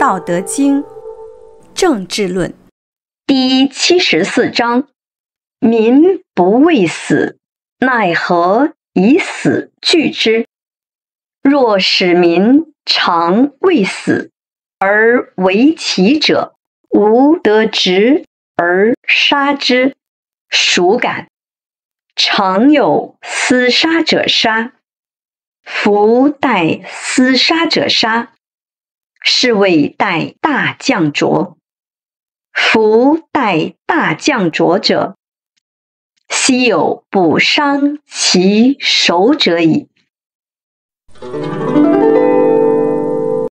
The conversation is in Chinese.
道德经》政治论第74章：民不畏死，奈何以死惧之？若使民常畏死而为其者，吾得直而杀之，孰敢？常有厮杀者杀，夫待厮杀者杀，是谓待大将浊。夫待大将浊者，悉有不伤其手者矣。